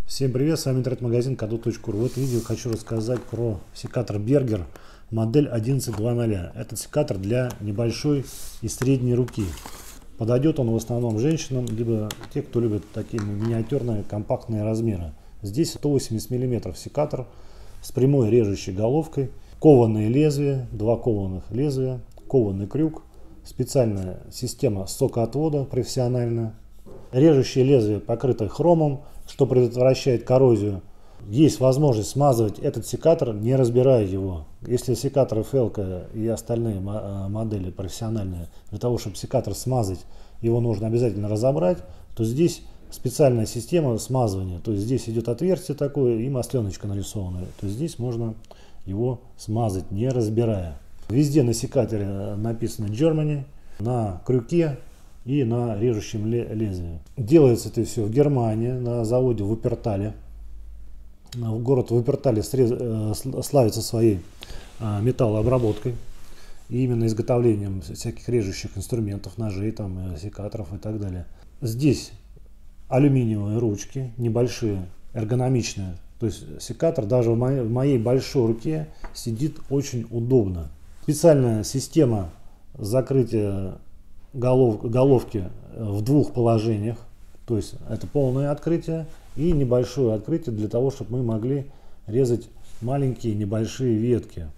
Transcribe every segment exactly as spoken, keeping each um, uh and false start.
Всем привет, с вами интернет-магазин кадо точка ру. В этом видео хочу рассказать про секатор Berger модель одиннадцать два ноль. Этот секатор для небольшой и средней руки. Подойдет он в основном женщинам, либо те, кто любит такие миниатюрные компактные размеры. Здесь сто восемьдесят миллиметров секатор с прямой режущей головкой, кованые лезвия, два кованых лезвия, кованый крюк, специальная система сокоотвода профессиональная. Режущее лезвие покрыто хромом, что предотвращает коррозию. Есть возможность смазывать этот секатор, не разбирая его. Если секатор эф эл и остальные модели профессиональные, для того, чтобы секатор смазать, его нужно обязательно разобрать, то здесь специальная система смазывания. То есть здесь идет отверстие такое и масленочка нарисованная. То есть здесь можно его смазать, не разбирая. Везде на секаторе написано Germany, на крюке и на режущем лезвии. Делается это все в Германии, на заводе в Вуппертале. Город Вуппертале славится своей металлообработкой и именно изготовлением всяких режущих инструментов, ножей, там, секаторов и так далее. Здесь алюминиевые ручки, небольшие, эргономичные. То есть секатор даже в моей, в моей большой руке сидит очень удобно. Специальная система закрытия Голов, головки в двух положениях, то есть это полное открытие и небольшое открытие для того, чтобы мы могли резать маленькие небольшие ветки.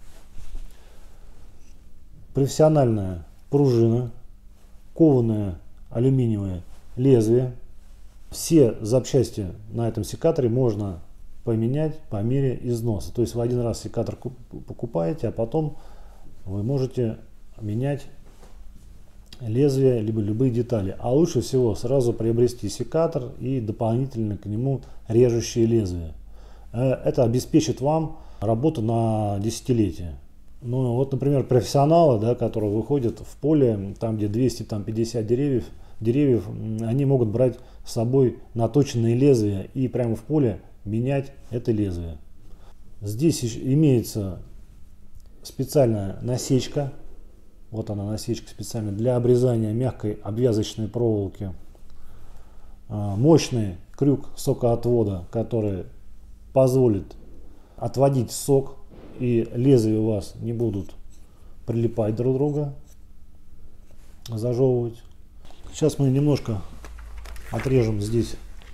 Профессиональная пружина, кованое алюминиевое лезвие. Все запчасти на этом секаторе можно поменять по мере износа. То есть вы один раз секатор покупаете, а потом вы можете менять лезвия, либо любые детали. А лучше всего сразу приобрести секатор и дополнительно к нему режущие лезвия. Это обеспечит вам работу на десятилетие. Ну вот, например, профессионалы, да, которые выходят в поле, там где двести пятьдесят деревьев, деревьев, они могут брать с собой наточенные лезвия и прямо в поле менять это лезвие. Здесь имеется специальная насечка. Вот она, насечка специально для обрезания мягкой обвязочной проволоки. Мощный крюк сокоотвода, который позволит отводить сок, и лезвия у вас не будут прилипать друг к другу, зажевывать. Сейчас мы немножко отрежем здесь,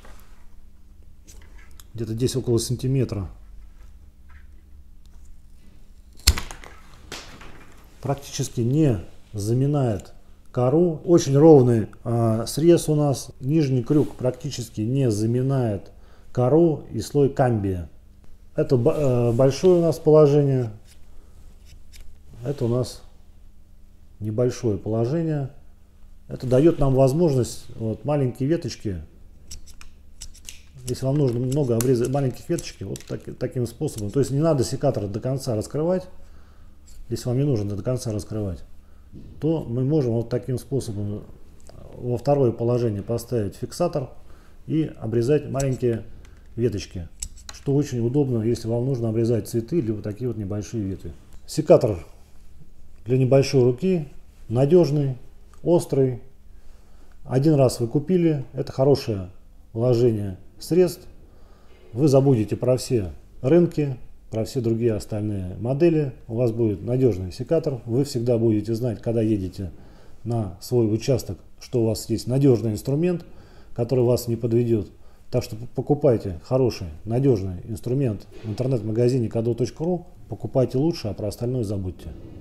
где-то здесь около сантиметра. Практически не заминает кору. Очень ровный э, срез у нас. Нижний крюк практически не заминает кору и слой камбия. Это э, большое у нас положение. Это у нас небольшое положение. Это дает нам возможность вот, маленькие веточки. Если вам нужно много обрезать маленьких веточки, вот так, таким способом. То есть не надо секатор до конца раскрывать. Если вам не нужно до конца раскрывать, то мы можем вот таким способом во второе положение поставить фиксатор и обрезать маленькие веточки, что очень удобно, если вам нужно обрезать цветы или вот такие вот небольшие ветви. Секатор для небольшой руки, надежный, острый. Один раз вы купили, это хорошее вложение средств. Вы забудете про все рынки, про все другие остальные модели. У вас будет надежный секатор. Вы всегда будете знать, когда едете на свой участок, что у вас есть надежный инструмент, который вас не подведет. Так что покупайте хороший, надежный инструмент в интернет-магазине кадо точка ру. Покупайте лучше, а про остальное забудьте.